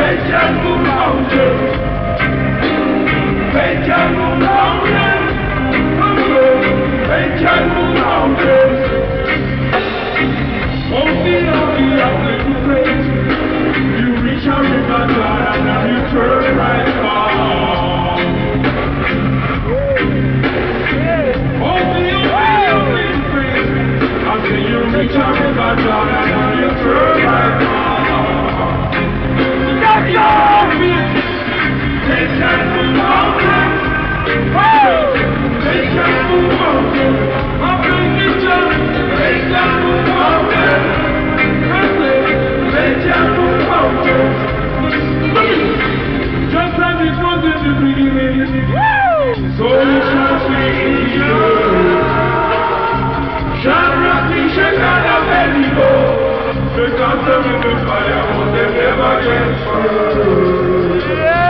They can move mountains. They can move mountains. They can move mountains. Only on the uplifting place. You reach out in the dark and now you turn right on. Only on the uplifting place. Until you reach out in the dark and now you turn right on. That's your feet. They can move mountains. They can move mountains. I'm thinking just they can move mountains. They can move mountains. Just as it was in the beginning, so it shall be in the earth. Shall not be shaken of any more. Because them in the fire, but they never get burned.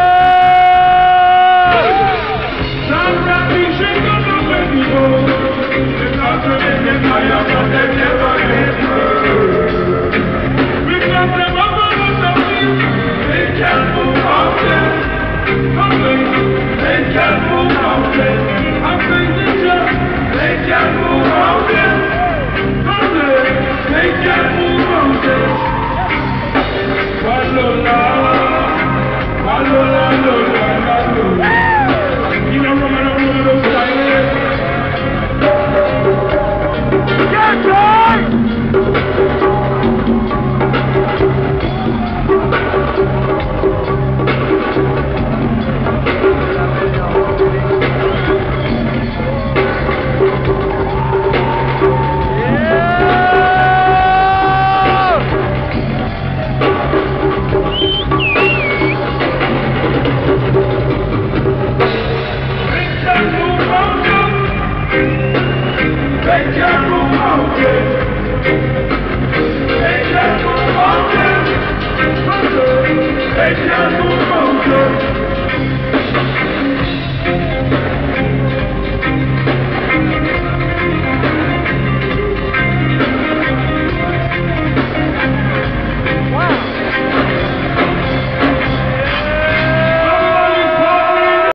Shall not be shaken of any more. Because them in the fire, but they never get burned. Because them up on the wheel, they can move mountains. They can move mountains. I'm thinking just they can move mountains. They can move mountains. Walola, walola, lola, lola. You know, Roman, get right! They can move mountains. They can move mountains. They can move mountains.